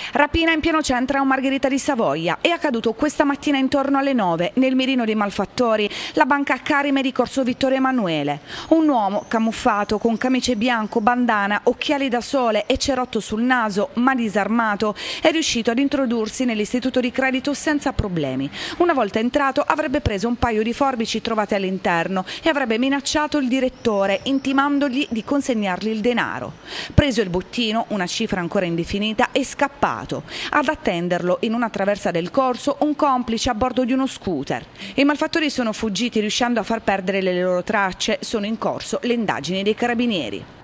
Rapina in pieno centro a Margherita di Savoia. È accaduto questa mattina intorno alle 9 nel mirino dei malfattori, la banca Carime di Corso Vittorio Emanuele. Un uomo camuffato con camice bianco, bandana, occhiali da sole e cerotto sul naso, ma disarmato, è riuscito ad introdursi nell'istituto di credito senza problemi. Una volta entrato avrebbe preso un paio di forbici trovate all'interno e avrebbe minacciato il direttore, intimandogli di consegnargli il denaro. Preso il bottino, una cifra ancora indefinita, è scappato. Ad attenderlo in una traversa del corso un complice a bordo di uno scooter. I malfattori sono fuggiti riuscendo a far perdere le loro tracce. Sono in corso le indagini dei carabinieri.